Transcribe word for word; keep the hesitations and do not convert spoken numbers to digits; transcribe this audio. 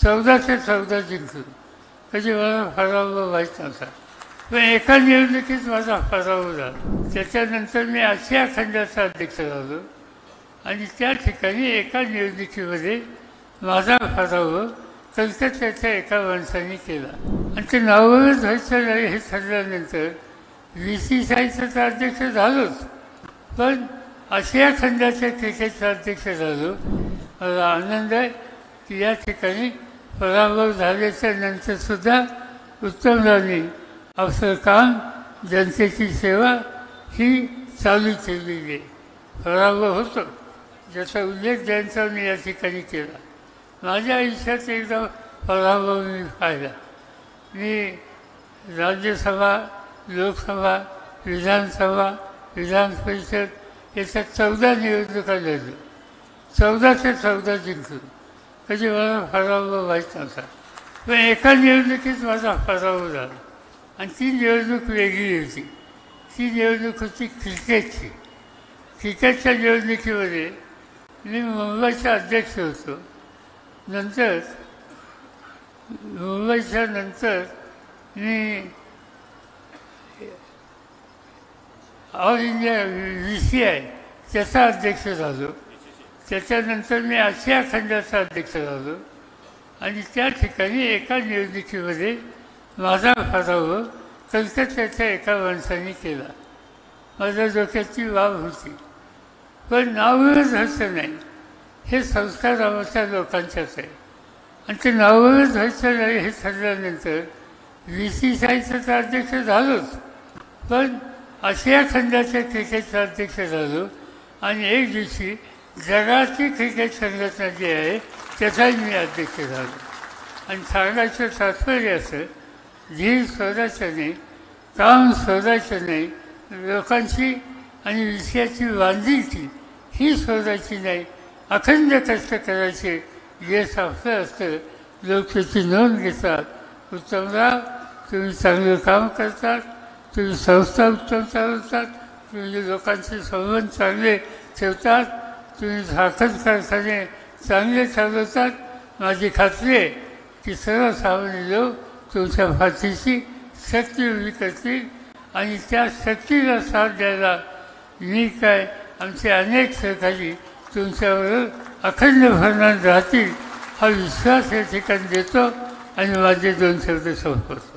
चौदाशे चौदा जिंकलो. कधी मला पराभव व्हायचा नव्हता. पण एका निवडणुकीत माझा पराभव झाला. त्याच्यानंतर मी आशिया खंडाचा अध्यक्ष झालो आणि त्या ठिकाणी एका निवडणुकीमध्ये माझा पराभव कलकत्त्याच्या एका माणसाने केला आणि ते नावच व्हायचं नाही हे ठरल्यानंतर व्ही सी सी आयचा तर अध्यक्ष झालोच, पण आशिया खंडाच्या क्रिकेटचा अध्यक्ष झालो. मला आनंद आहे की या ठिकाणी पराभव झाल्याच्या नंतरसुद्धा उत्तमरावनी आपलं काम, जनतेची सेवा ही चालू ठेवलेली आहे. पराभव होतो ज्याचा उल्लेख ज्यांचा मी या ठिकाणी केला. माझ्या आयुष्यात एकदा पराभव मी पाहिला. मी राज्यसभा, लोकसभा, विधानसभा, विधान परिषद याच्या चौदा निवडणुका लढलो. चौदा ते चौदा जिंकलो. कधी मला पराभव व्हायचा नव्हता. पण एका निवडणुकीत माझा पराभव झाला आणि ती निवडणूक वेगळी होती. ती निवडणूक होती क्रिकेटची. क्रिकेटच्या निवडणुकीमध्ये मी मुंबईचा अध्यक्ष होतो. नंतर मुंबईच्या नंतर मी all India V C I त्याचा अध्यक्ष झालो. त्याच्यानंतर मी आशिया खंडाचा अध्यक्ष झालो आणि त्या ठिकाणी एका निवडणुकीमध्ये माझा पराभव कलकत्त्याच्या एका माणसाने केला. माझ्या डोक्याची वाव होती, पण नावच व्हायचं नाही. हे संस्कार आमच्या लोकांच्याच आहे आणि ते नावच व्हायचं नाही हे ठरल्यानंतर व्ही सी सी आयचा तर अध्यक्ष झालोच, पण आशिया खंडाच्या क्रिकेटचा अध्यक्ष झालो आणि एक दिवशी जगाची क्रिकेट संघटना जी आहे त्याचाही मी अध्यक्ष झालो. आणि सांगायचं तात्पर्य असं, धीर सोडायचं नाही, काम सोडायचं नाही, लोकांची आणि विषयाची बांधिलकी ही सोडायची नाही, अखंड कष्ट करायचे यश आपलं असतं. लोक त्याची नोंद घेतात. उत्तमराव, तुम्ही चांगलं काम करतात, तुम्ही संस्था उत्तम चालवतात, तुम्ही लोकांचे संबंध चांगले ठेवतात, तुम्ही साखर कारखाने चांगले चालवतात. माझी खात्री आहे की सर्वसामान्य लोक तुमच्या पाठीशी शक्ती उभी करतील आणि त्या शक्तीला साथ द्यायला मी काय आमचे अनेक सहकारी तुमच्याबरोबर अखंड भरणार राहतील हा विश्वास या ठिकाणी देतो आणि माझे दोन शब्द संपवतो.